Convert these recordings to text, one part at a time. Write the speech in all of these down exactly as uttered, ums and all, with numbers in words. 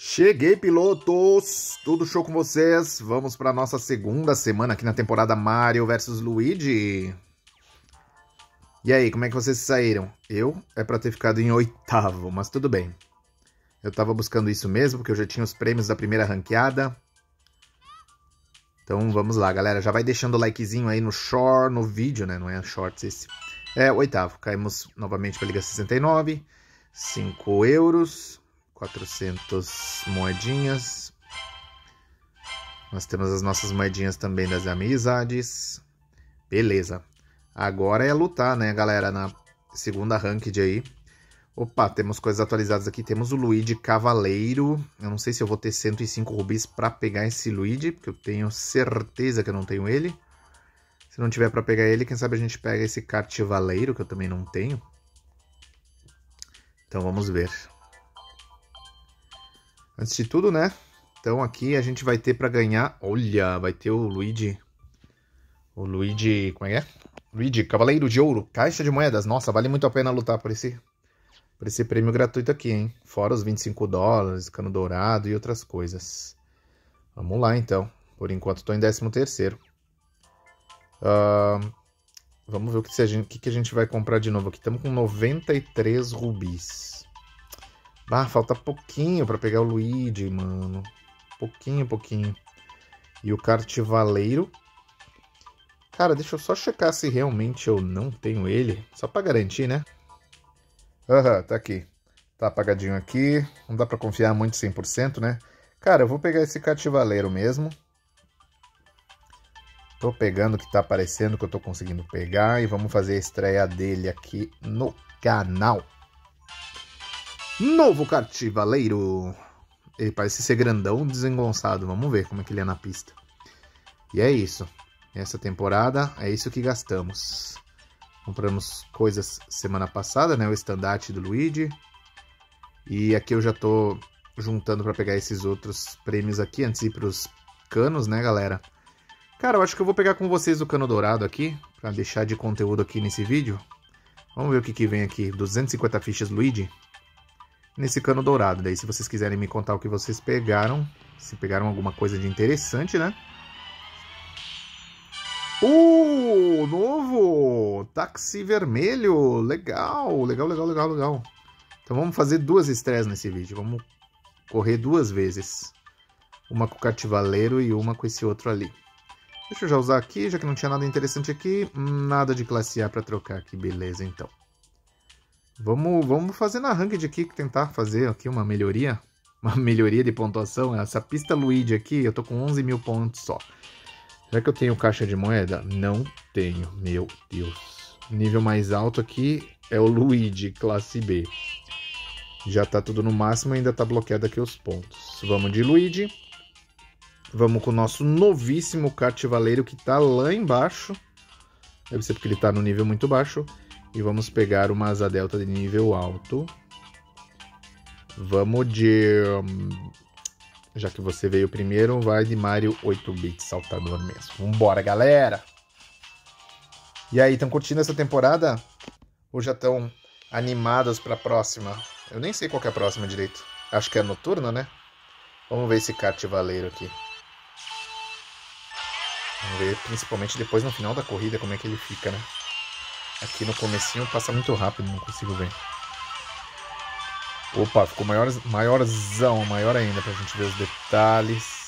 Cheguei, pilotos! Tudo show com vocês? Vamos para nossa segunda semana aqui na temporada Mario versus Luigi. E aí, como é que vocês saíram? Eu é para ter ficado em oitavo, mas tudo bem. Eu tava buscando isso mesmo, porque eu já tinha os prêmios da primeira ranqueada. Então vamos lá, galera. Já vai deixando o likezinho aí no short, no vídeo, né? Não é shorts esse. É, oitavo. Caímos novamente para a Liga sessenta e nove. cinco euros. quatrocentas moedinhas. Nós temos as nossas moedinhas também das amizades. Beleza. Agora é lutar, né, galera, na segunda ranked aí. Opa, temos coisas atualizadas aqui. Temos o Luigi Cavaleiro. Eu não sei se eu vou ter cento e cinco rubis para pegar esse Luigi, porque eu tenho certeza que eu não tenho ele. Se não tiver para pegar ele, quem sabe a gente pega esse Cartivaleiro, que eu também não tenho. Então vamos ver. Antes de tudo, né? Então aqui a gente vai ter para ganhar... Olha, vai ter o Luigi... O Luigi... Como é que é? Luigi Cavaleiro de Ouro. Caixa de moedas. Nossa, vale muito a pena lutar por esse... Por esse prêmio gratuito aqui, hein? Fora os vinte e cinco dólares, cano dourado e outras coisas. Vamos lá, então. Por enquanto, estou em décimo terceiro. Uh, vamos ver o que, a gente, o que, que a gente vai comprar de novo aqui. Estamos com noventa e três rubis. Ah, falta pouquinho para pegar o Luigi, mano. Pouquinho, pouquinho. E o Cartivaleiro. Cara, deixa eu só checar se realmente eu não tenho ele. Só para garantir, né? Aham, uhum, tá aqui. Tá apagadinho aqui. Não dá pra confiar muito cem por cento, né? Cara, eu vou pegar esse Cartivaleiro mesmo. Tô pegando o que tá aparecendo, que eu tô conseguindo pegar. E vamos fazer a estreia dele aqui no canal. Novo Cartivaleiro. Ele parece ser grandão, desengonçado. Vamos ver como é que ele é na pista. E é isso. Essa temporada é isso que gastamos. Compramos coisas semana passada, né? O estandarte do Luigi. E aqui eu já tô juntando para pegar esses outros prêmios aqui, antes de ir pros canos, né, galera? Cara, eu acho que eu vou pegar com vocês o cano dourado aqui, para deixar de conteúdo aqui nesse vídeo. Vamos ver o que que vem aqui. duzentas e cinquenta fichas Luigi. Nesse cano dourado. Daí, se vocês quiserem me contar o que vocês pegaram, se pegaram alguma coisa de interessante, né? Uh, novo! Táxi vermelho! Legal, legal, legal, legal, legal. Então vamos fazer duas estreias nesse vídeo. Vamos correr duas vezes. Uma com o Cartivaleiro e uma com esse outro ali. Deixa eu já usar aqui, já que não tinha nada interessante aqui. Nada de classe A para trocar aqui, beleza, então. Vamos, vamos fazer na ranked aqui, tentar fazer aqui uma melhoria. Uma melhoria de pontuação. Essa pista Luigi aqui, eu tô com onze mil pontos só. Será que eu tenho caixa de moeda? Não tenho, meu Deus. Nível mais alto aqui é o Luigi, classe B. Já tá tudo no máximo, ainda tá bloqueado aqui os pontos. Vamos de Luigi. Vamos com o nosso novíssimo Cartivaleiro, que tá lá embaixo. Deve ser porque ele tá no nível muito baixo. E vamos pegar uma asa delta de nível alto. Vamos de... Já que você veio primeiro, vai de Mario oito bits, saltador mesmo. Vambora, galera! E aí, estão curtindo essa temporada? Ou já estão animados para a próxima? Eu nem sei qual que é a próxima direito. Acho que é noturna, né? Vamos ver esse Cartivaleiro aqui. Vamos ver, principalmente depois no final da corrida, como é que ele fica, né? Aqui no comecinho passa muito rápido, não consigo ver. Opa, ficou maior, maiorzão, maior ainda pra gente ver os detalhes.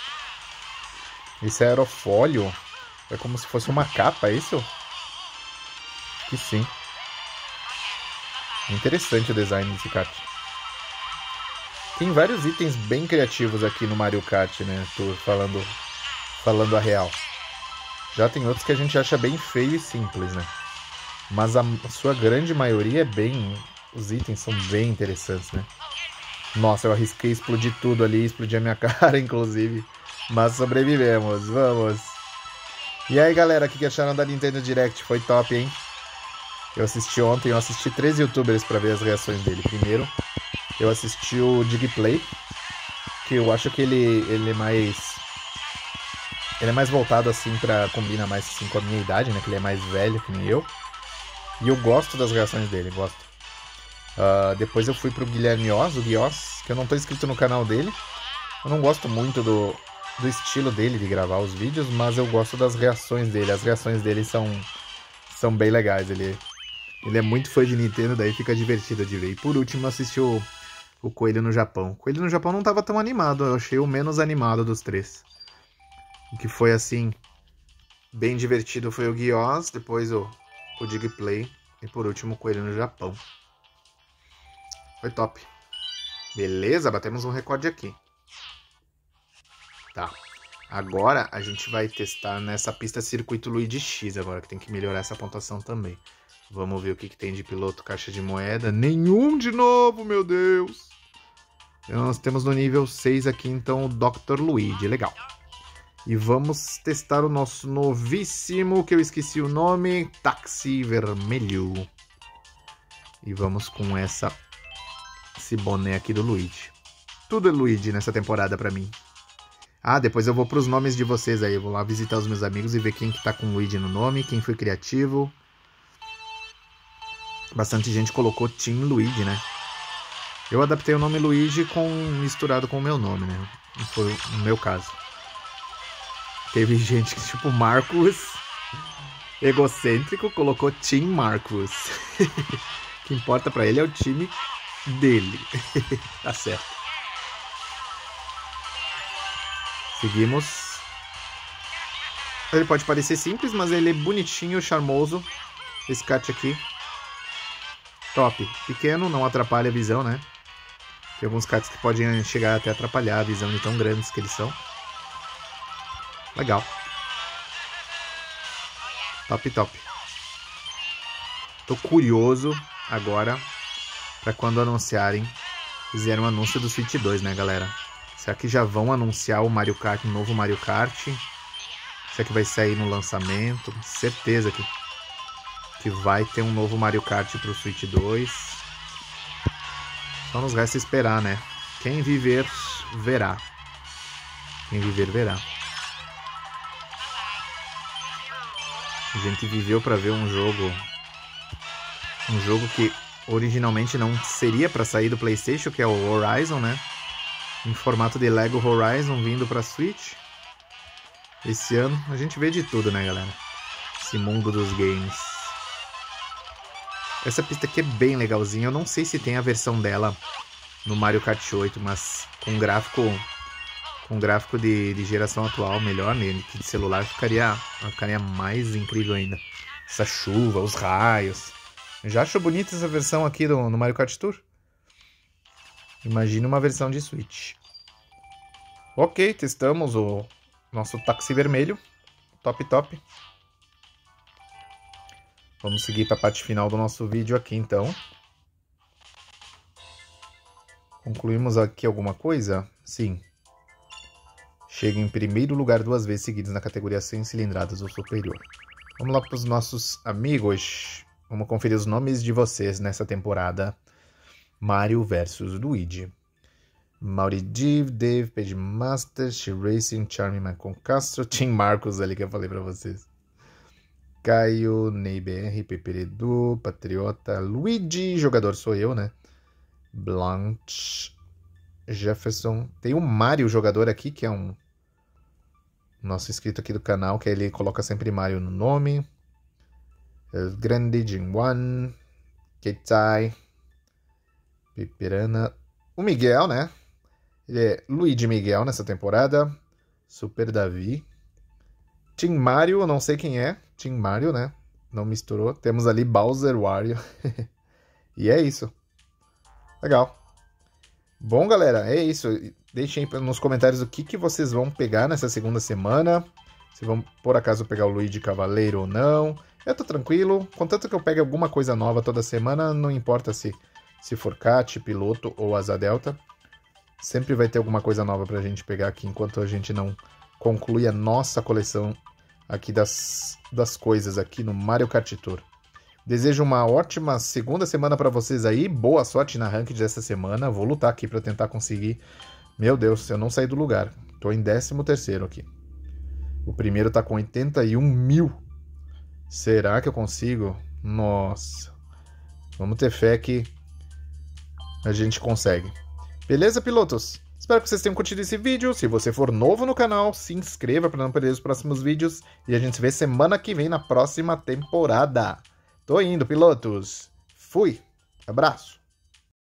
Esse aerofólio é como se fosse uma capa, é isso? Acho que sim. Interessante o design desse kart. Tem vários itens bem criativos aqui no Mario Kart, né? Tô falando, falando a real. Já tem outros que a gente acha bem feio e simples, né? Mas a, a sua grande maioria é bem... Os itens são bem interessantes, né? Nossa, eu arrisquei explodir tudo ali, explodir a minha cara, inclusive. Mas sobrevivemos, vamos. E aí, galera, o que acharam da Nintendo Direct? Foi top, hein? Eu assisti ontem, eu assisti três youtubers pra ver as reações dele. Primeiro, eu assisti o Digplay, que eu acho que ele, ele é mais... Ele é mais voltado, assim, pra combinar mais assim, com a minha idade, né? Que ele é mais velho que nem eu. E eu gosto das reações dele, gosto. Uh, depois eu fui pro Guilherme Oz, o Guios, que eu não tô inscrito no canal dele. Eu não gosto muito do, do estilo dele de gravar os vídeos, mas eu gosto das reações dele. As reações dele são, são bem legais. Ele, ele é muito fã de Nintendo, daí fica divertido de ver. E por último, assisti o, o Coelho no Japão. O Coelho no Japão não tava tão animado, eu achei o menos animado dos três. O que foi, assim, bem divertido foi o Guios, depois o, o Digplay e por último o Coelho no Japão. Foi top. Beleza, batemos um recorde aqui. Tá. Agora a gente vai testar nessa pista Circuito Luigi X agora, que tem que melhorar essa pontuação também. Vamos ver o que, que tem de piloto, caixa de moeda. Nenhum de novo, meu Deus! Nós temos no nível seis aqui, então, o doutor Luigi. Legal. E vamos testar o nosso novíssimo, que eu esqueci o nome, Táxi Vermelho. E vamos com essa, esse boné aqui do Luigi. Tudo é Luigi nessa temporada pra mim. Ah, depois eu vou pros nomes de vocês aí. Eu vou lá visitar os meus amigos e ver quem que tá com Luigi no nome, quem foi criativo. Bastante gente colocou Team Luigi, né? Eu adaptei o nome Luigi com, misturado com o meu nome, né? Foi no meu caso. Teve gente que, tipo, Marcos, egocêntrico, colocou Team Marcos. O que importa pra ele é o time dele. Tá certo. Seguimos. Ele pode parecer simples, mas ele é bonitinho, charmoso. Esse kart aqui. Top. Pequeno, não atrapalha a visão, né? Tem alguns karts que podem chegar até atrapalhar a visão de tão grandes que eles são. Legal. Top, top. Tô curioso agora pra quando anunciarem, fizeram um anúncio do Switch dois, né, galera? Será que já vão anunciar o Mario Kart, um novo Mario Kart? Será que vai sair no lançamento? Certeza que, que vai ter um novo Mario Kart pro Switch dois. Só nos resta esperar, né? Quem viver, verá. Quem viver, verá. A gente viveu pra ver um jogo... Um jogo que originalmente não seria pra sair do PlayStation, que é o Horizon, né? Em formato de Lego Horizon vindo pra Switch. Esse ano a gente vê de tudo, né, galera? Esse mundo dos games. Essa pista aqui é bem legalzinha. Eu não sei se tem a versão dela no Mario Kart oito, mas com gráfico com gráfico de, de geração atual melhor nele, que de celular ficaria, ficaria mais incrível ainda. Essa chuva, os raios. Eu já acho bonita essa versão aqui do, no Mario Kart Tour. Imagina uma versão de Switch. Ok, testamos o nosso táxi vermelho. Top, top. Vamos seguir para a parte final do nosso vídeo aqui, então. Concluímos aqui alguma coisa? Sim. Chega em primeiro lugar duas vezes seguidas na categoria cem cilindradas ou superior. Vamos lá para os nossos amigos. Vamos conferir os nomes de vocês nessa temporada. Mario versus Luigi. Mauri Div, Dave, Page Master, She Racing, Charming Macon Castro, Team Marcos ali que eu falei pra vocês. Caio, Ney B R, Peperedu, Patriota, Luigi, jogador sou eu, né? Blanche, Jefferson. Tem o Mario jogador aqui, que é um nosso inscrito aqui do canal, que ele coloca sempre Mario no nome. El Grande, Jinwan, Ketai, Piperana, o Miguel, né? Ele é Luigi Miguel nessa temporada. Super Davi. Team Mario, eu não sei quem é. Team Mario, né? Não misturou. Temos ali Bowser Wario. E é isso. Legal. Bom, galera, é isso. Deixem nos comentários o que, que vocês vão pegar nessa segunda semana. Se vão, por acaso, pegar o Luigi Cavaleiro ou não. Eu tô tranquilo. Contanto que eu pegue alguma coisa nova toda semana, não importa se... Se for kart, piloto ou asa delta, sempre vai ter alguma coisa nova pra gente pegar aqui, enquanto a gente não conclui a nossa coleção aqui das, das coisas aqui no Mario Kart Tour. Desejo uma ótima segunda semana pra vocês aí, boa sorte na ranked dessa semana, vou lutar aqui pra tentar conseguir. Meu Deus, eu não saí do lugar, tô em décimo terceiro aqui. O primeiro tá com oitenta e um mil. Será que eu consigo? Nossa. Vamos ter fé que a gente consegue. Beleza, pilotos? Espero que vocês tenham curtido esse vídeo. Se você for novo no canal, se inscreva para não perder os próximos vídeos. E a gente se vê semana que vem na próxima temporada. Tô indo, pilotos. Fui. Abraço.